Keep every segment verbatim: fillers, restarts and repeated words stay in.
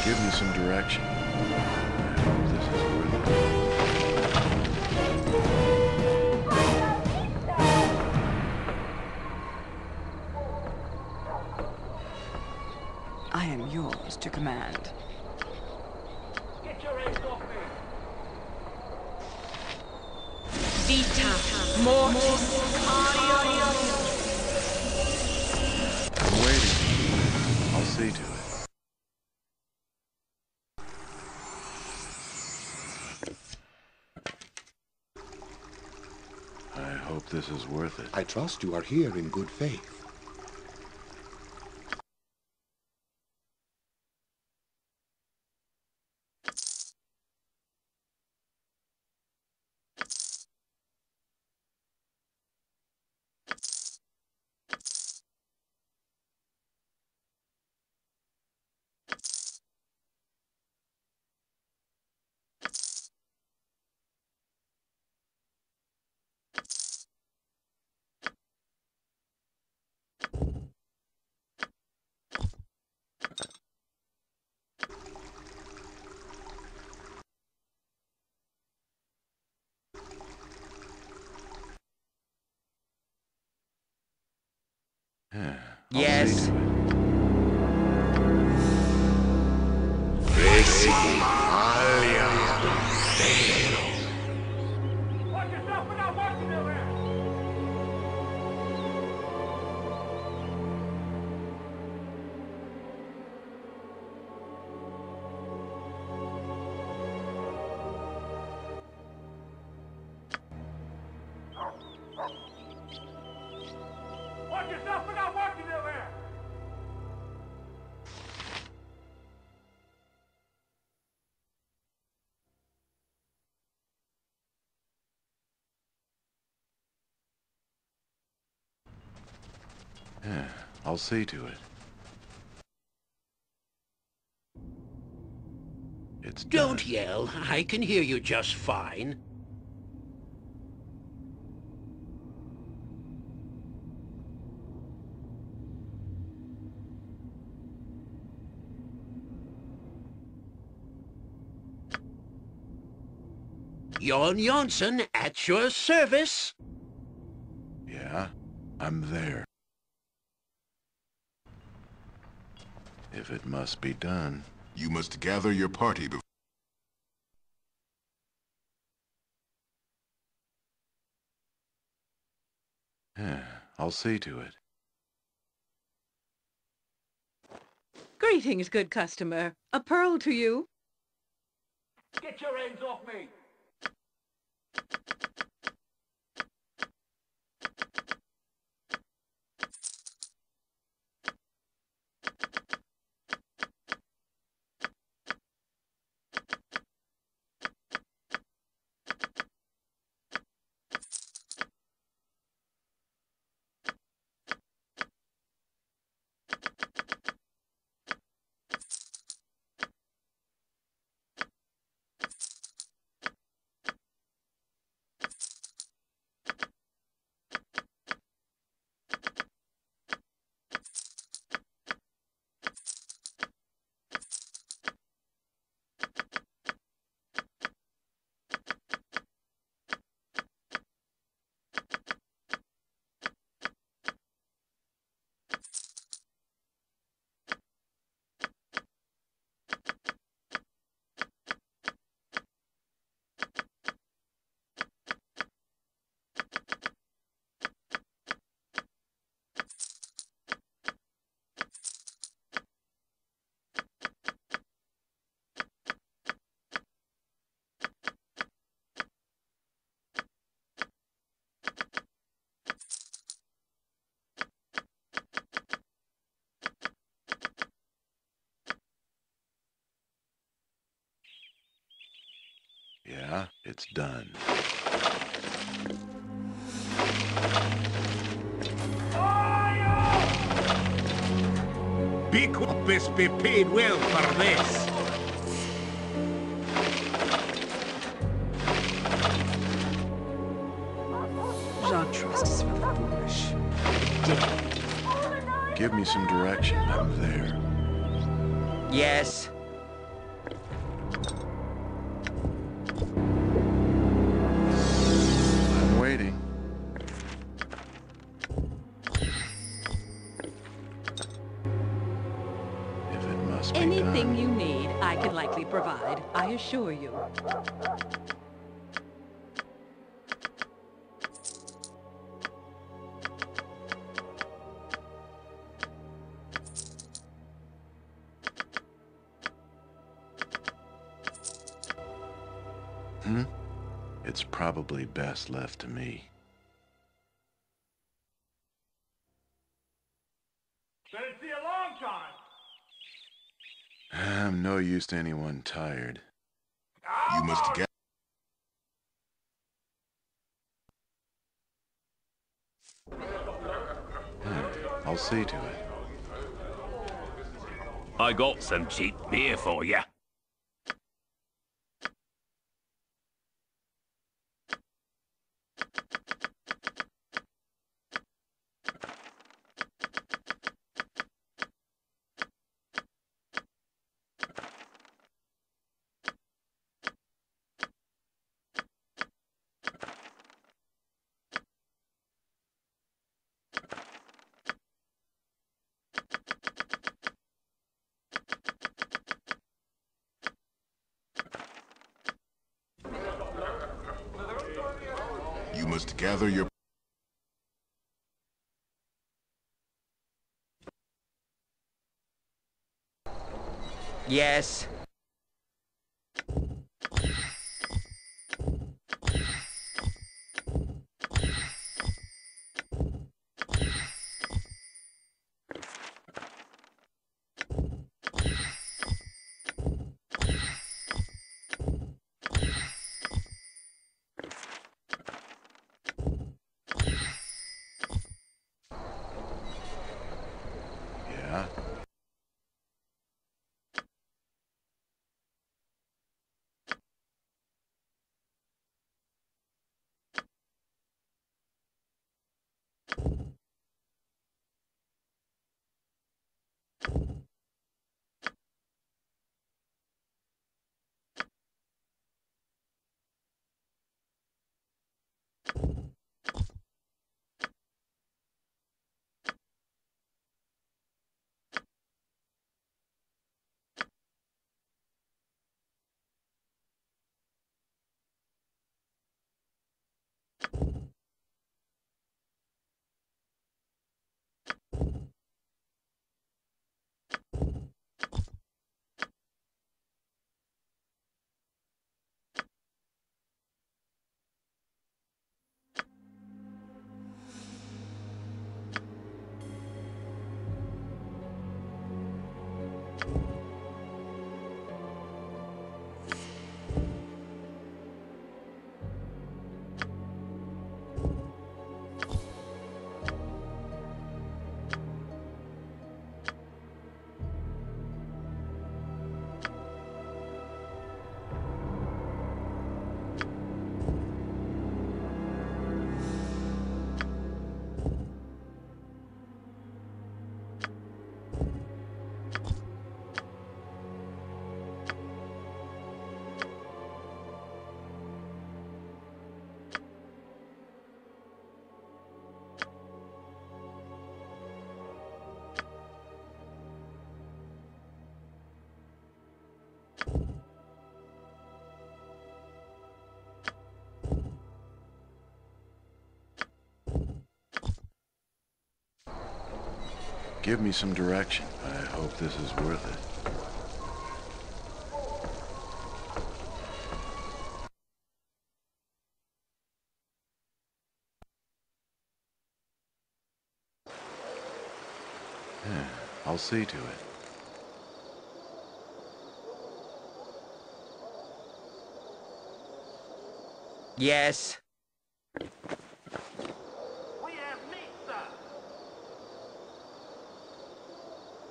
Give me some direction. I hope this is worth I am yours to command. Get your hands off me! Vita, mortis, cardio. I'm waiting. I'll see to it. I hope this is worth it. I trust you are here in good faith. Yeah, I'll Yes. see to it. Watch yourself without watching them there! Watch yourself without watching them there! Yeah, I'll see to it. It's Don't done. yell. I can hear you just fine. Jon Jonsson at your service. Yeah, I'm there. If it must be done. You must gather your party before... Yeah, I'll see to it. Greetings, good customer. A pearl to you. Get your hands off me! Yeah, it's done. Big Opus be paid well for this. Jean trusts for the foolish. Give me some direction. I'm there. Yes. me Anything time. you need, I can likely provide, I assure you. Hmm? It's probably best left to me. Been to see a long time. I'm no use to anyone tired. You must gather. Yeah, I'll see to it. I got some cheap beer for you. You must gather your... Yes. Yeah? Give me some direction. I hope this is worth it. Yeah, I'll see to it. Yes. We have meat, sir.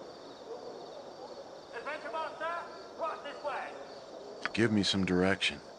Adventure boat, sir? Cross this way. Give me some direction.